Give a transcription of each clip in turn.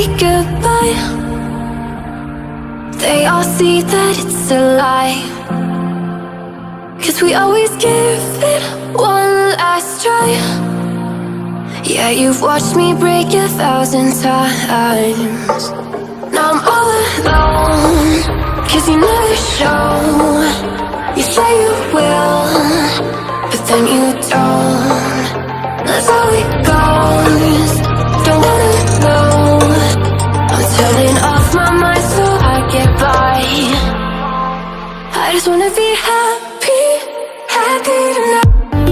goodbye, they all see that it's a lie. 'Cause we always give it one last try. Yeah, you've watched me break 1,000 times. Now I'm all alone, 'cause you never show. You say you will, but then you don't. That's how it goes, don't wanna know. I'm turning off my mind so I get by. I just wanna be happy, happy tonight.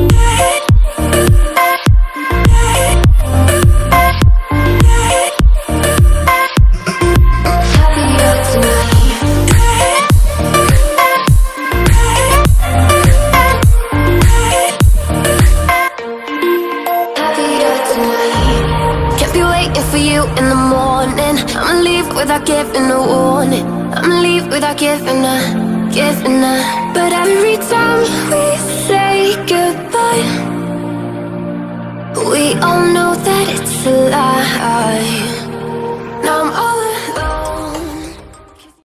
Without giving a warning, I'ma leave without giving a. But every time we say goodbye, we all know that it's a lie.